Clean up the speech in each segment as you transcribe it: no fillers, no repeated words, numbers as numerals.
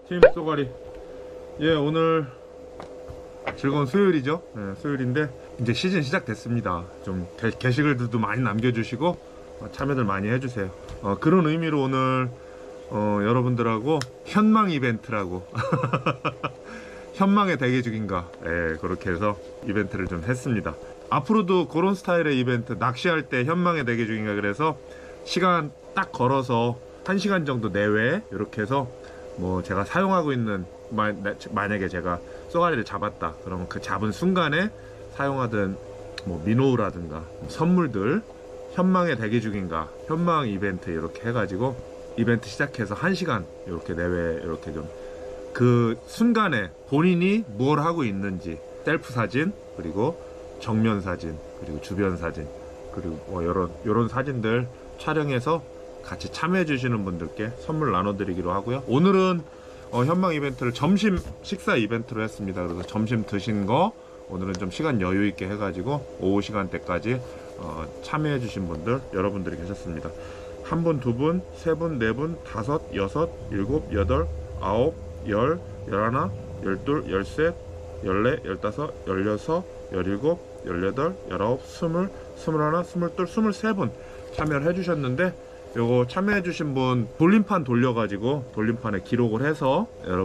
팀 쏘가리. 예, 오늘 즐거운 수요일이죠. 예, 수요일인데 이제 시즌 시작됐습니다. 좀 게시글들도 많이 남겨주시고 참여들 많이 해주세요. 그런 의미로 오늘 여러분들하고 현망 이벤트라고 현망의 대기 중인가, 예, 그렇게 해서 이벤트를 좀 했습니다. 앞으로도 그런 스타일의 이벤트, 낚시할 때 현망의 대기 중인가, 그래서 시간 딱 걸어서 1시간 정도 내외 이렇게 해서 뭐 제가 사용하고 있는, 만약에 제가 쏘가리를 잡았다 그러면 그 잡은 순간에 사용하던 뭐 민호우라든가 선물들, 현망의 대기 중인가, 현망 이벤트 이렇게 해가지고 이벤트 시작해서 1시간 이렇게 내외 이렇게 좀 그 순간에 본인이 뭘 하고 있는지 셀프 사진, 그리고 정면 사진, 그리고 주변 사진, 그리고 뭐 요런 사진들 촬영해서 같이 참여해 주시는 분들께 선물 나눠드리기로 하고요. 오늘은 현망 이벤트를 점심 식사 이벤트로 했습니다. 그래서 점심 드신 거 오늘은 좀 시간 여유 있게 해가지고 오후 시간대까지 참여해 주신 분들, 여러분들이 계셨습니다. 한 분, 두 분, 세 분, 네 분, 다섯, 여섯, 일곱, 여덟, 아홉, 열, 열하나, 열둘, 열셋, 열네, 열다섯, 열여섯, 열일곱, 열여덟, 열아홉, 스물, 스물하나, 스물둘, 스물세 분 참여를 해주셨는데, 요거 참여해주신 분 돌림판 돌려가지고 돌림판에 기록을 해서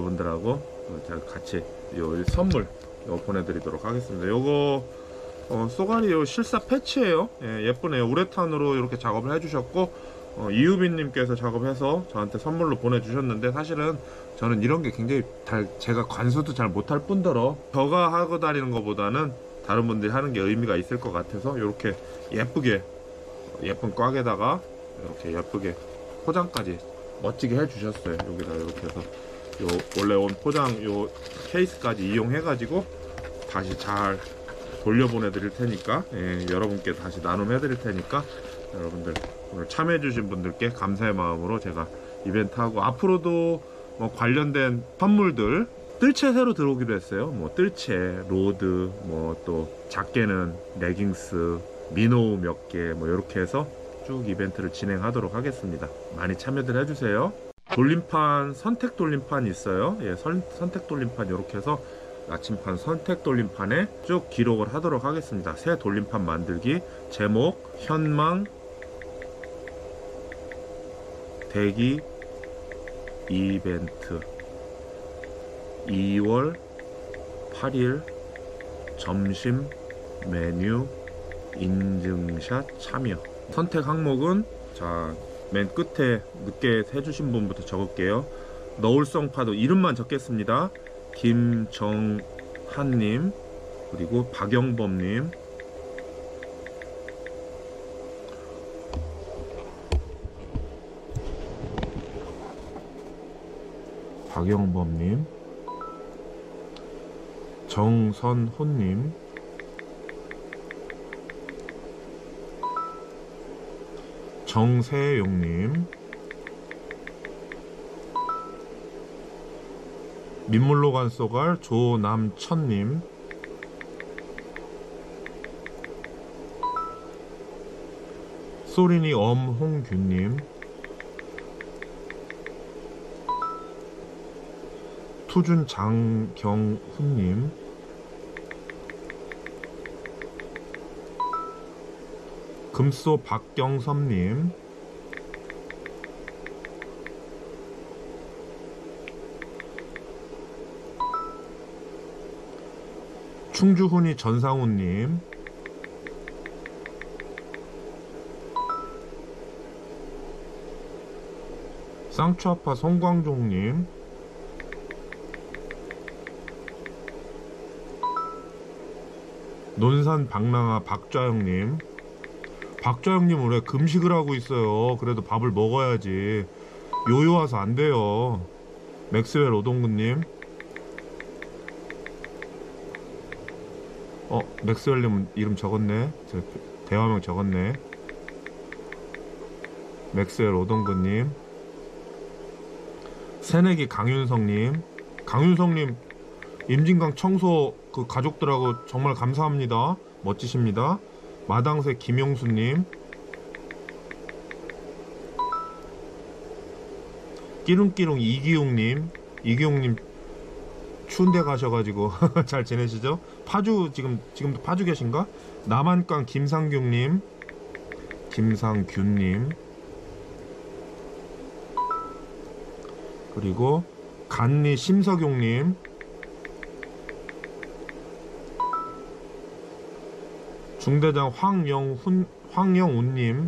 여러분들하고 제가 같이 요 선물 요거 보내드리도록 하겠습니다. 요거 쏘가리 요 실사 패치예요. 예, 예쁘네요. 우레탄으로 이렇게 작업을 해주셨고, 이유빈님께서 작업해서 저한테 선물로 보내주셨는데, 사실은 저는 이런 게 굉장히 제가 관수도 잘 못할 뿐더러 저가 하고 다니는 것보다는 다른 분들이 하는 게 의미가 있을 것 같아서 이렇게 예쁘게, 예쁜 꽉에다가 이렇게 예쁘게 포장까지 멋지게 해주셨어요. 여기다 이렇게 해서 요 원래 온 포장 요 케이스까지 이용해 가지고 다시 잘 돌려보내 드릴 테니까, 예, 여러분께 다시 나눔해 드릴 테니까 여러분들 오늘 참여해 주신 분들께 감사의 마음으로 제가 이벤트하고, 앞으로도 뭐 관련된 선물들, 뜰채 새로 들어오기로 했어요. 뭐 뜰채, 로드, 뭐 또 작게는 레깅스, 민호우 몇 개, 뭐 이렇게 해서 쭉 이벤트를 진행하도록 하겠습니다. 많이 참여들 해주세요. 돌림판, 선택 돌림판 있어요. 예, 선택 돌림판 이렇게 해서 나침판 선택 돌림판에 쭉 기록을 하도록 하겠습니다. 새 돌림판 만들기, 제목 현망 대기 이벤트 2월 8일 점심 메뉴 인증샷 참여. 선택 항목은, 자, 맨 끝에 늦게 해주신 분부터 적을게요. 너울성 파도 이름만 적겠습니다. 김정한님, 그리고 박영범님, 정선호님, 정세용님, 민물로 간 쏘갈 조남천님, 소리니 엄홍규님, 투준 장경훈님, 금소 박경섭님, 충주훈이 전상훈님, 쌍추아파 송광종님, 논산 박랑아 박좌영님. 박좌영님 왜 금식을 하고 있어요? 그래도 밥을 먹어야지. 요요 와서 안 돼요. 맥스웰 오동근님, 맥스웰님 이름 적었네. 대화명 적었네. 맥스웰 오동근님, 새내기 강윤성님, 임진강 청소 그 가족들하고 정말 감사합니다. 멋지십니다. 마당새 김용수님, 끼룽끼룽 이기용님, 이기용님 추운데 가셔가지고 잘 지내시죠? 파주 지금도 파주 계신가? 남한강 김상균님 그리고 간리 심석용님, 중대장 황영훈님,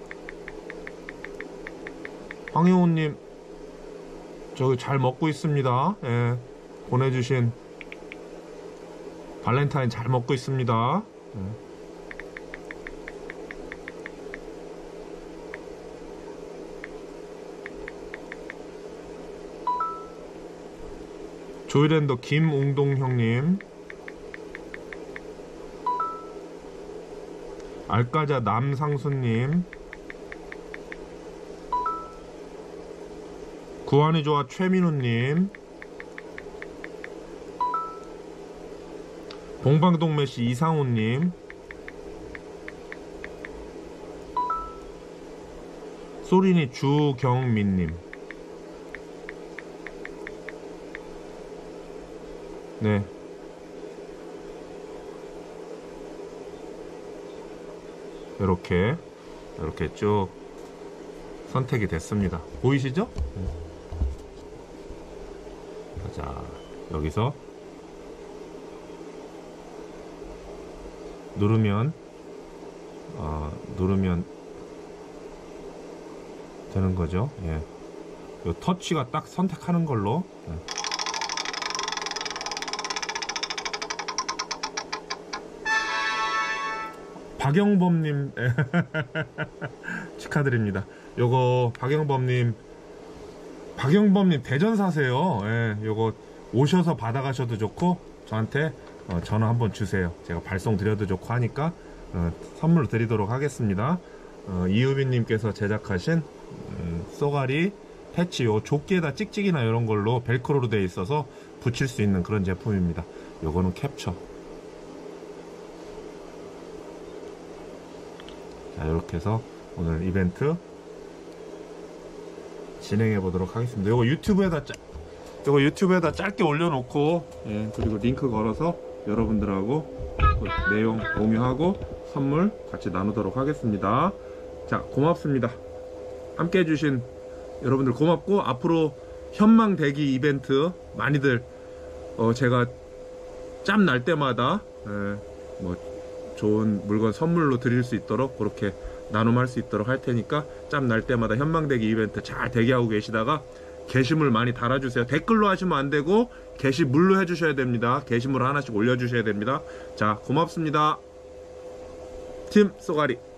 저기 잘 먹고 있습니다. 예, 보내주신 발렌타인 잘 먹고 있습니다. 예. 조이랜더 김웅동 형님, 알까자 남상수님, 구한이 좋아 최민우님, 봉방동매씨 이상우님, 소린이 주경민님. 네, 이렇게 쭉 선택이 됐습니다. 보이시죠? 자, 여기서 누르면 되는 거죠. 예, 요 터치가 딱 선택하는 걸로. 예. 박영범님 축하드립니다. 요거 박영범님 대전 사세요. 예, 요거 오셔서 받아가셔도 좋고 저한테 전화 한번 주세요. 제가 발송 드려도 좋고 하니까 선물로 드리도록 하겠습니다. 이유빈님께서 제작하신 쏘가리 패치, 요 조끼에다 찍찍이나 이런 걸로 벨크로로 되어 있어서 붙일 수 있는 그런 제품입니다. 요거는 캡처. 자, 이렇게 해서 오늘 이벤트 진행해 보도록 하겠습니다. 이거 유튜브에다 짧게 올려놓고, 예, 그리고 링크 걸어서 여러분들하고 내용 공유하고 선물 같이 나누도록 하겠습니다. 자, 고맙습니다. 함께 해주신 여러분들 고맙고, 앞으로 현망대기 이벤트 많이들 제가 짬 날 때마다 뭐 좋은 물건 선물로 드릴 수 있도록 그렇게 나눔할 수 있도록 할 테니까 짬 날 때마다 현망대기 이벤트 잘 대기하고 계시다가 게시물 많이 달아주세요. 댓글로 하시면 안 되고 게시물로 해주셔야 됩니다. 게시물 하나씩 올려주셔야 됩니다. 자, 고맙습니다. 팀 쏘가리.